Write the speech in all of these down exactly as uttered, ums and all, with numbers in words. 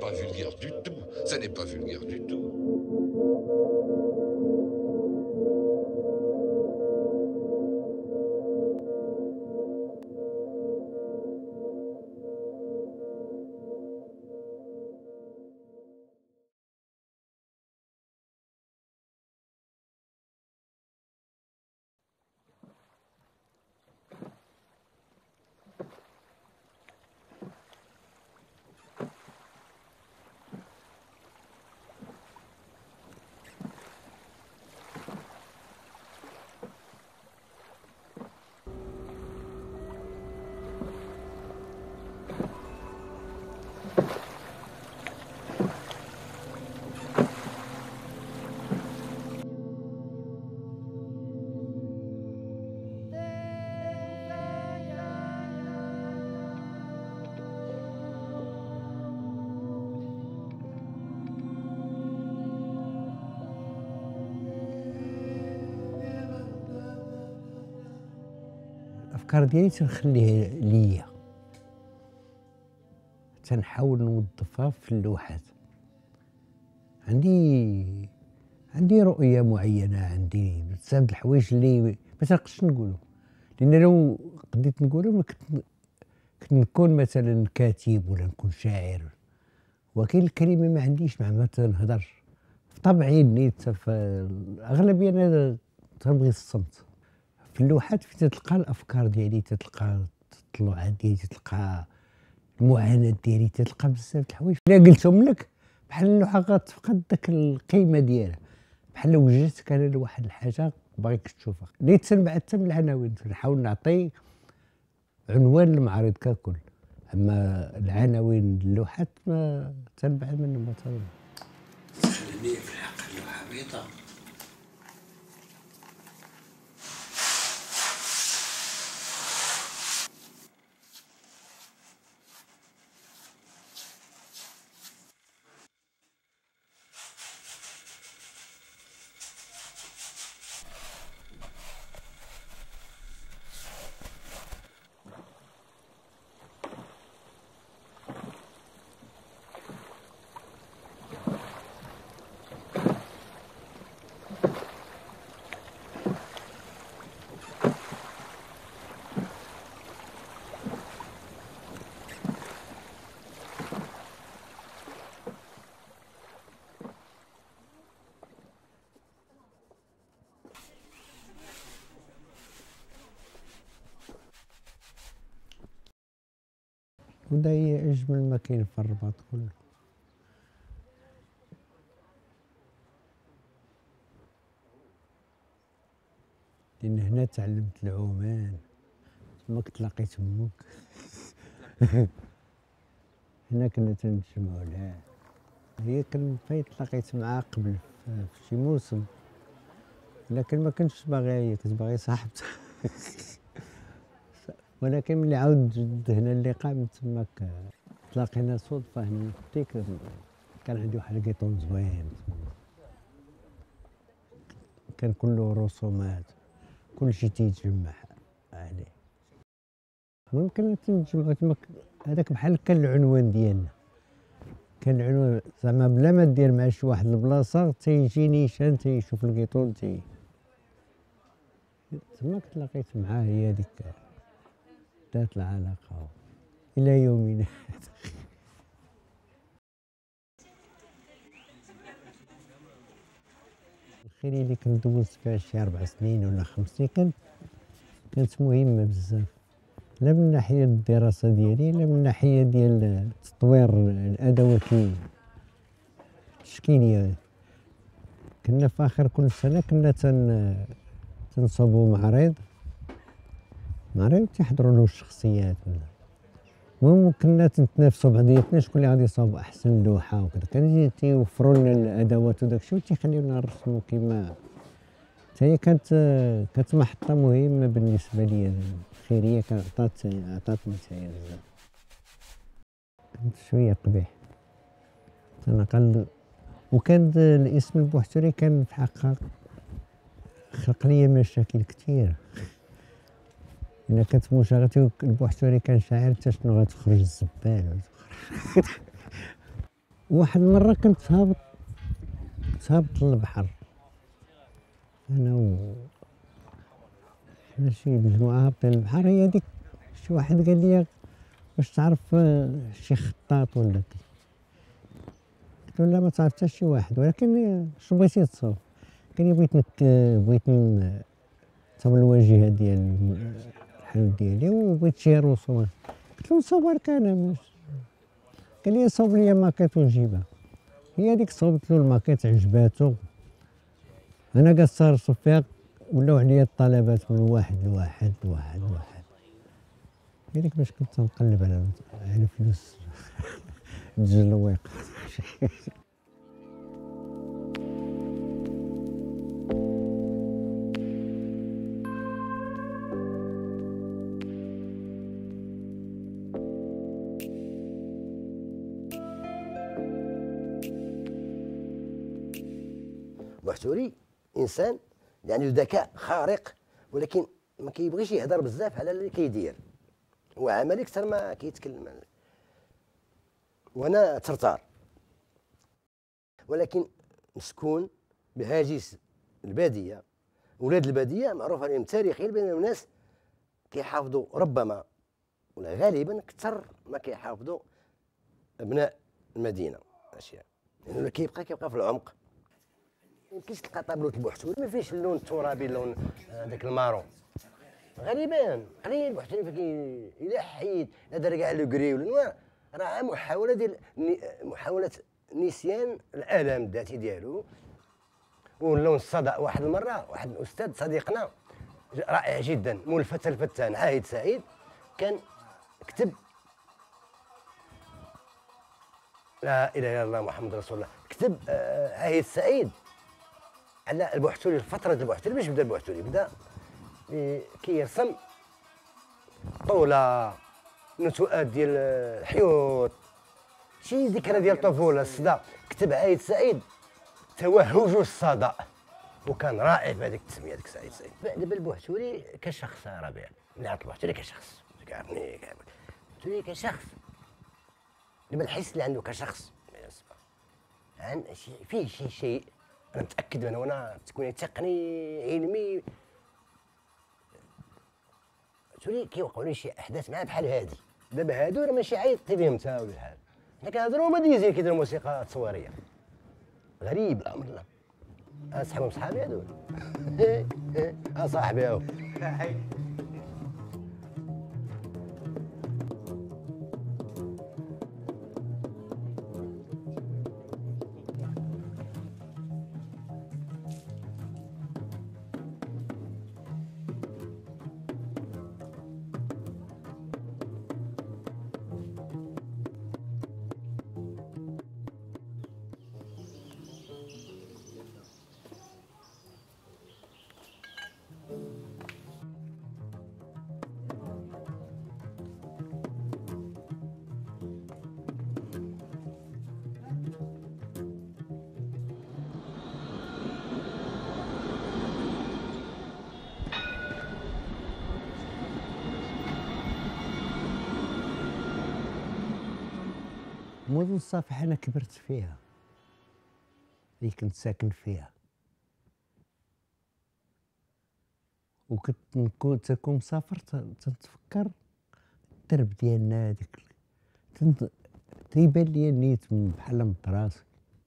pas vulgaire du tout. Ça n'est pas vulgaire du tout. الافكار ديالي تنخليها ليا، تنحاول نوظفها في اللوحات. عندي عندي رؤيه معينه، عندي بزاف د الحوايج اللي ما تنقدش نقولهم، لان لو قديت نقولهم كنت كنت نكون مثلا كاتب ولا نكون شاعر، ولكن الكلمه ما عنديش، مع ما تنهضر في طبعي نيت. في الاغلبيه انا تنبغي الصمت. في اللوحات فين تلقى الافكار ديالي، تلقى التطلعات ديالي، تلقى المعاناه ديالي، تلقى بزاف د الحوايج الا قلتهم لك بحال اللوحه غتفقد داك القيمه ديالها، بحال لو وجدتك انا لواحد الحاجه باغيك تشوفها. اللي تنبع حتى من العناوين، نحاول نعطي عنوان للمعرض ككل، اما العناوين اللوحات ما تنبعد منهم. ما تخليني في الحق اللوحه بيضاء. ودا هي أجمل ما كاين في الرباط كله. لأن هنا تعلمت العومان، تماك تلاقيت تماك هنا كنا تنجمعو لها. هي كان فايت تلاقيت معاها قبل في شي موسم، لكن ما كنتش باغيها، هي كنت باغي صاحبتها ولكن ملي عاود جد هنا اللقاء من تماك تلاقينا صدفة. هنا ديك كان عندي واحد الكيطون زوين، كان كله رسومات، كلشي تيتجمع عليه. ممكن تنجمعو تماك، هذاك بحال كان العنوان ديالنا، كان العنوان زعما بلا ما دير مع شي واحد البلاصة تيجي نيشان تيشوف الكيطون تي تماك تلاقيت معاه. هي هذيك ذات العلاقة إلى يومنا هذا. الخيرية اللي كنت دوزت فيها شي أربع سنين ولا خمس سنين كانت كانت مهمة بزاف، لا من ناحية الدراسة ديالي، لا من ناحية ديال تطوير الأدوات التشكيلية. كنا في آخر كل سنة كنا تن تنصوبو معرض معرض تيحضروا له الشخصيات. المهم كنا تنتنافسوا بعضياتنا شكون اللي غادي يصاوب احسن لوحه وكذا. كانوا تيوفروا لنا الادوات وداك الشيء وتيخليونا نرسموا كما. حتى هي كانت كانت محطه مهمه بالنسبه لي. الخيريه كانت عطات عطاتني حتى هي بزاف. كنت شويه قبيح تنقل، وكان الاسم البوحتري كان في حقها خلق لي مشاكل كثيره. إلا كانت مشاغلتي البوحتوري كان شاعر حتى شنو غتخرج الزبال واحد المره كنت هابط كنت هابط للبحر انا و حنا شي مجموعه هابطين للبحر. هي ديك شي واحد قال لي واش تعرف آه، شي خطاط ولا كي؟ قلت له لا ما تعرف حتى شي واحد، ولكن شنو بغيتي تصوب؟ قال لي بغيت نك بغيت نصاوب الواجهه ديال الحلم ديالي وبغيت شي رسومات. قلت له نصورك انا ماش. قال لي صوب لي ماكيت ونجيبها. هي هذيك صوبت له الماكيت عجباتو، انا قاعد نرسم فيها ولاو عليا الطلبات من واحد لواحد لواحد لواحد. هي ديك باش كنت نقلب على على فلوس الجلويق. بوحتوري انسان اللي عنده ذكاء خارق، ولكن ما كيبغيش يهضر بزاف على اللي كيدير، هو عملي اكثر ما كيتكلم. وانا ترتار، ولكن مسكون بهاجس الباديه. ولاد الباديه معروف عليهم تاريخيا بان الناس كيحافظوا ربما ولا غالبا اكثر ما كيحافظوا ابناء المدينه اشياء، لانه يعني كيبقى كيبقى في العمق. يمكنش تلقى طابلوت البوحتوري ما فيهش اللون الترابي، اللون هذاك المارون. غالبا قليل البوحتوري فين الا حيد لا دار كاع لو كري ولا نوار، راه محاوله ديال محاوله نسيان الالم الذاتي ديالو واللون الصدأ. واحد المره واحد الاستاذ صديقنا رائع جدا مول الفتى الفتان عاهد سعيد كان كتب لا اله الا الله محمد رسول الله، كتب آه عاهد سعيد على البوحتوري، فتره البوحتوري. باش بدا البوحتوري بدا كيرسم طوله نتوءات ديال الحيوط، شي ذكرى ديال الطفوله الصدى. كتب عايد سعيد توهج الصدى، وكان رائع في هذيك التسميه ديك سعيد سعيد. دابا البوحتوري كشخص ربيع، ملي عرفت البوحتوري كشخص كيعرفني البوحتوري كشخص، دابا الحس اللي عنده كشخص عن فيه شي شيء انا متاكد منه، وانا تكوين تقني علمي تولي كيوقعوا لي شي احداث معاه بحال هادي. دابا هادو راه ماشي عيطتي بهم انت ولا بحال، حنا كنهضروا هما ديزين كيديروا موسيقى تصويريه. غريب الامر. لا اصحابهم صحابي هادو. ها صاحبي هاو. مدن الصافح انا كبرت فيها، اللي كنت ساكن فيها، وكنت نكون تكون مسافر تنتفكر الدرب ديالنا هذيك، تيبان لي نيت بحال من راسي.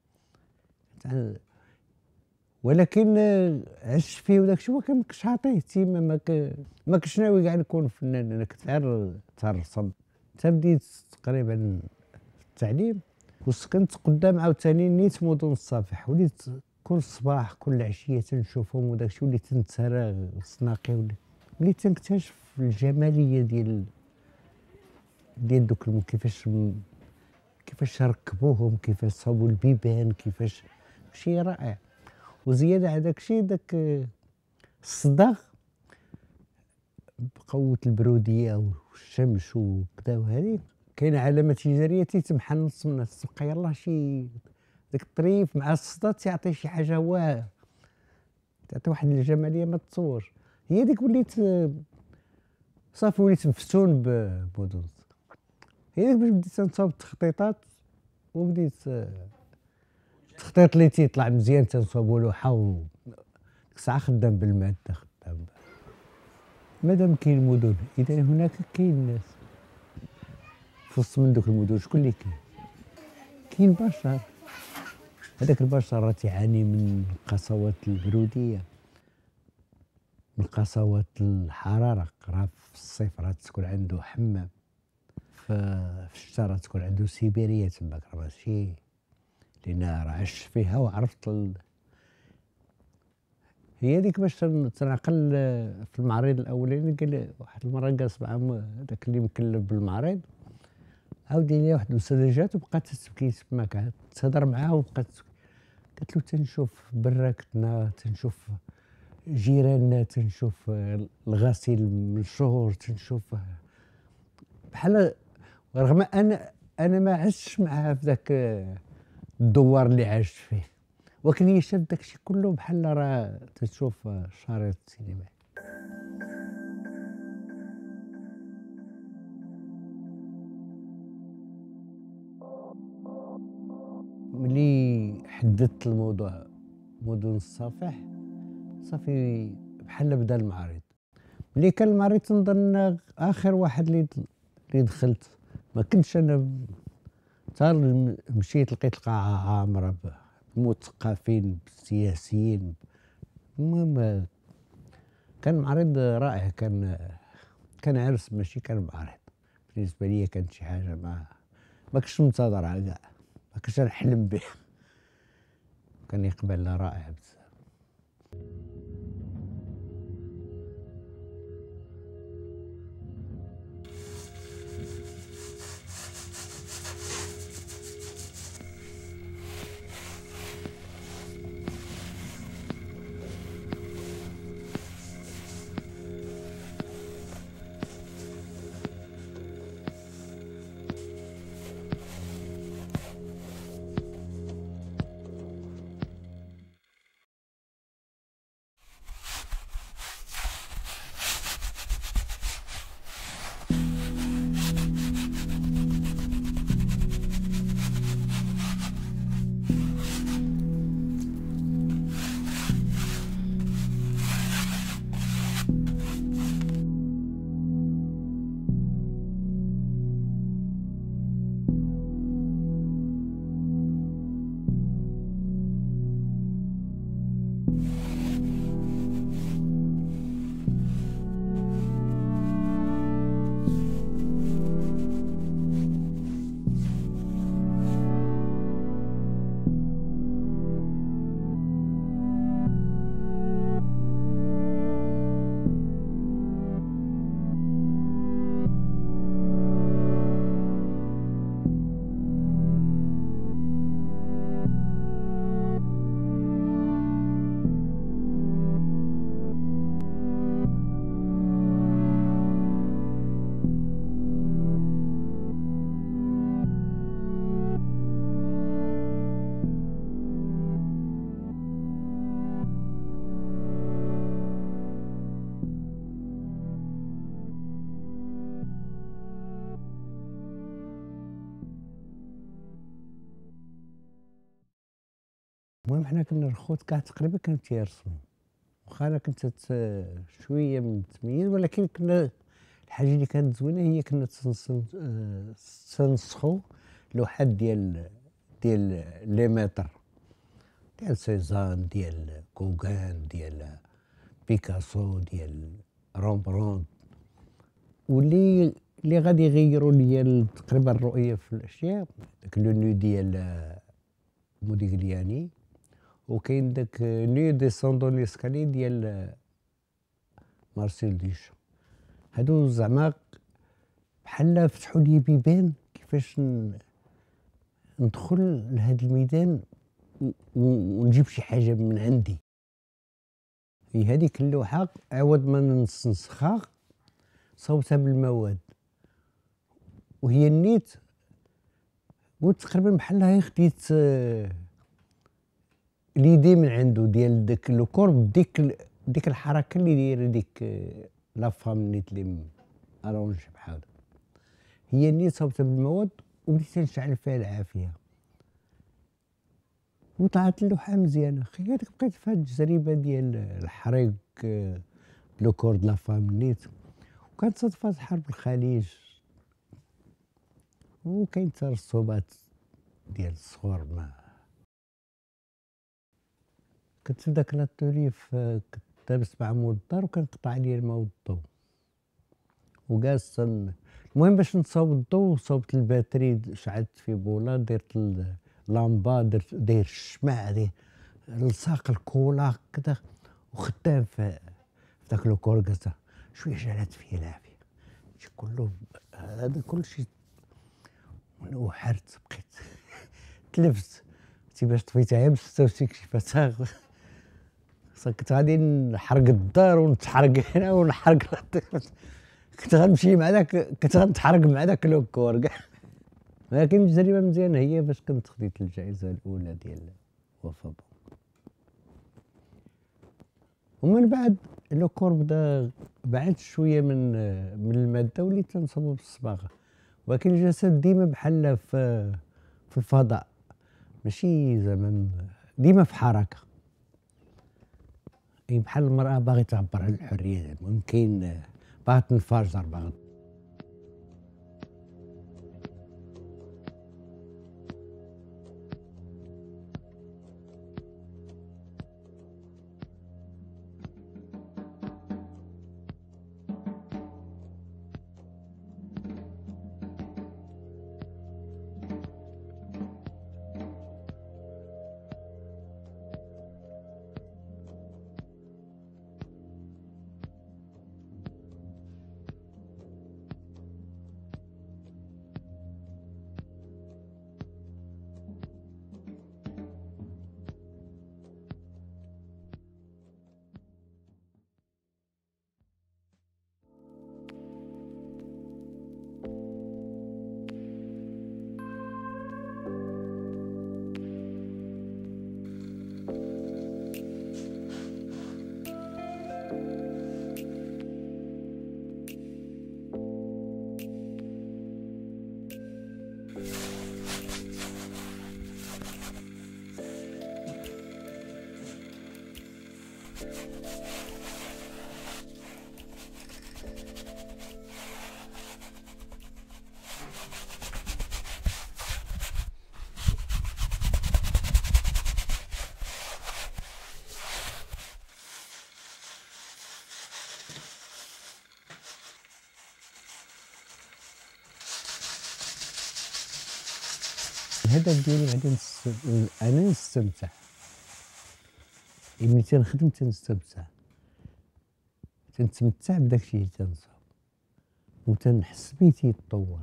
ولكن عشت فيه وداك الشيء، ما كنتش عاطيه اهتمام، ما ما كنتش ناوي كاع نكون فنان. انا كنت غير ترسم حتى بديت تقريبا التعليم وسكنت قدام عاوتاني نيت مدن الصافح. وليت كل صباح كل عشيه تنشوفهم وداك الشيء، وليت تنتسرى السناقي، وليت وليت تنكتشف الجماليه ديال ديال دوك كيفاش كيفاش ركبوهم، كيفاش صاوبوا البيبان، كيفاش شيء رائع. وزياده على داك الشيء داك الصداغ بقوه البروديه والشمس وبداو هذه كاينه علامه تجاريه تيتمحل نص منها، تبقى يلاه شي داك الطريف مع الصدى تيعطي شي حاجه واه تعطي واحد الجماليه ما تصور. هي ديك وليت صافي وليت مفتون بمدن. هي ديك باش بديت نصاوب التخطيطات وبديت التخطيط اللي تيطلع مزيان تنصوبوا له حو ديك الساعه خدام بالماده خدام مادام كاين مدن اذا هناك كاين ناس في وسط من دوك المدن. شكون اللي كاين؟ كاين بشر. هذاك البشر راه تيعاني من قسوات البروديه، من قسوات الحراره. راه في الصيف راه تكون عنده حمام، في الشتاء راه تكون عنده سيبيريه تماك. راه ماشي لان راه عشت فيها وعرفت ال... هي ديك باش تنعقل في المعرض الاولاني. قال واحد المره جالس مع هذاك اللي مكلف بالمعرض، عاود لي واحد الاستاذه جات وبقات تبكي تماك، عاد تهضر معاه وبقات تبكي. قالت له تنشوف براكتنا، تنشوف جيراننا، تنشوف الغسيل من الشهور، تنشوف بحال رغم انا انا ما عشتش معها في ذاك الدوار اللي عشت فيه، ولكن هي شافت داكشي كله بحال راه تشوف شريط سينمائي. ملي حددت الموضوع مدن الصفاح صافي بحال بدا المعرض. ملي كان المعرض تنظن اخر واحد اللي اللي دخلت، ما كنتش انا حتى مشيت لقيت القاعه عامره بالمثقفين بالسياسيين. المهم كان معرض رائع، كان كان عرس ماشي كان معرض. بالنسبه لي كانت شي حاجه ما ما كنتش منتظرها كاع، ما كنتش نحلم به. كان يقبل رائع بزاف. المهم حنا كنا الخوت كاع تقريبا كانوا تيرسموا، واخا انا كنت شويه متميز، ولكن كنا الحاجه اللي كانت زوينه هي كنا تنسخوا لوحات ديال ديال لي ميتر ديال سيزان، ديال كوغان، ديال بيكاسو، ديال رومبرون، واللي اللي غادي يغيروا ليا تقريبا الرؤيه في الاشياء. داك لو نو ديال موديغلياني، وكاين داك نو ديسوندون ليسكالي ديال مارسيل ديشو. هادو زعما بحال فتحوا لي بيبان كيفاش ندخل لهاد الميدان ونجيب شي حاجه من عندي. هي هذيك اللوحه عوض ما نسخها صوبتها بالمواد، وهي النيت قلت تقريبا بحال هي خديت ليدي من عنده ديال داك لو كورب، ديك ديك الحركه اللي دايره ديك لا فام نيت اللي الونج بحال هي النيت صوبتها بالمواد وبديت نشعل فيها العافيه. وطلعت اللوحه مزيانه. اخي هذيك بقيت في هذه التجربه ديال الحريق آه، لو كور د لا فام نيت، وكانت صدفات حرب الخليج، وكاين ترسبات ديال الصغور. ما كنت في داك لاتوري، في كنت لابس مع مول الدار وكنقطع عليا الماء والضو وجالس. المهم باش نصاوب الضو صوبت الباتري، شعلت في بوله، درت اللامبا، درت داير الشمع، داير لصاق الكولا كذا، وخدام في في ذاك لو كوركازا. شويه جالت فيا العافيه، شي كله هذا كل شيء. وحرت بقيت تلفت تي باش طفيتها باش تستوشيك شي فتاغ. كنت غادي نحرق الدار ونتحرق هنا ونحرق. كنت غنمشي مع داك، كنت غنتحرق مع داك لو كور كاع. ولكن التجربه مزيانه هي باش كنت خديت الجائزه الاولى ديال وفا. ومن بعد لو كور بدا بعد شويه من من الماده وليت تنصاوب بالصباغه، ولكن الجسد ديما بحال في في الفضاء، ماشي زعما ديما في حركه. اي بحال المراه باغي تعبر على الحريه، ممكن باغا تنفجر باغا. الهدف ديالي بعدا انا نستمتع، ملي تنخدم تنستمتع، تنتمتع بداك الشيء اللي تنصاوب، وتنحس بيه تيتطور.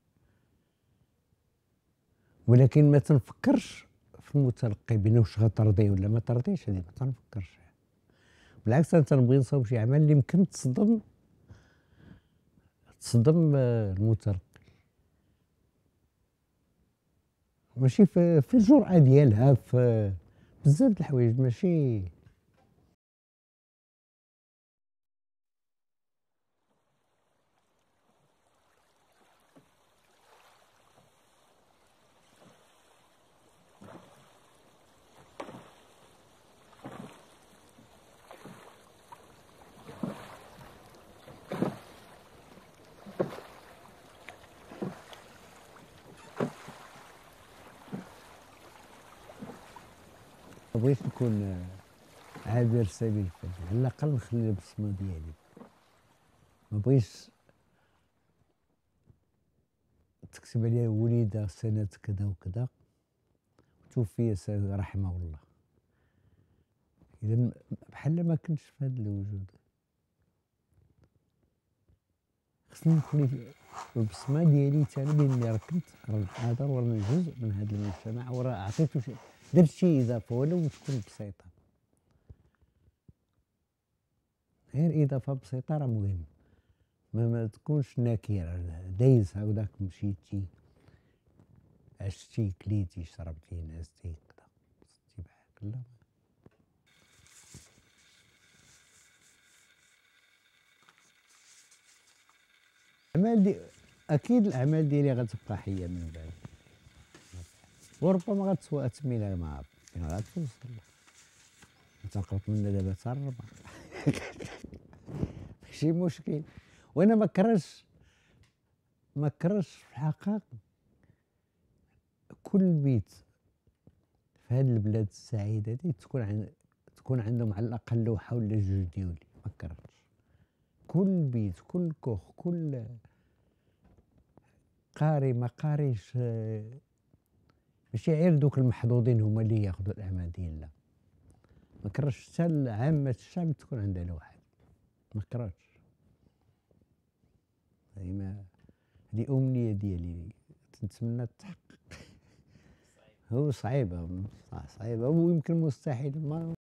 ولكن ما تنفكرش في المتلقي بانه واش غترضي ولا ما ترضيش، هذه ما تنفكرش. بالعكس انا تنبغي نصاوب شي عمل اللي يمكن تصدم تصدم المتلقي، ماشي في, في الجرأة ديالها، في بزاف د الحوايج ماشي. بغيت نكون عابر سبيل الفن، على الاقل نخلي البصمه ديالي. ما بغيتش تكتب عليا وليده سنه كذا وكذا توفي رحمه الله. اذا بحال ما كنتش في هذا الوجود. خصني نخلي البصمه ديالي حتى انا، باني راه كنت راه حاضر وراني جزء من هذا المجتمع، وراه عطيتو شي، درت شي اضافه ولو تكون بسيطه، غير اضافه بسيطه راه مهم. ما, ما تكونش نكره دايز هكذاك، مشيتي عشتي كليتي شربتي نعستي كذا صدتي بحالك، لا. الاعمال دي اكيد الاعمال ديالي غتبقى حيه من بعد، وربما غتسوى اثمنها ما عرفت. كاين عاد توصل تنقرب منا دابا حتى الربع ماشي مشكل. وانا ما كرهتش ما كرهتش في الحقيقة كل بيت في هذه البلاد السعيدة هذه تكون عن تكون عندهم على الأقل لوحة ولا جوج ديولي، ما كرهتش. كل بيت كل كوخ كل قاري ما قاريش، آه، ماشي غير دوك المحظوظين هما اللي ياخذوا الأعمال ديال لا، ما كرهتش حتى عامة الشعب تكون عندها لوحة، ما كرهتش. هذه ما هذه أمنية ديالي نتمنى تتحقق. هو صعيبة صعيبة ويمكن مستحيل ما